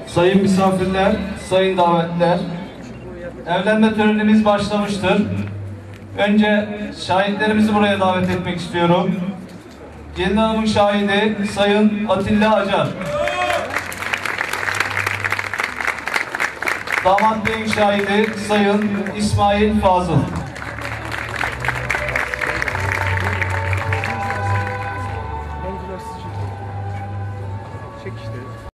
sayın misafirler, sayın davetliler, evlenme törenimiz başlamıştır. Önce şahitlerimizi buraya davet etmek istiyorum. Gelin hanımın şahidi Sayın Atilla Acar. Damat beyin şahidi Sayın İsmail Fazıl.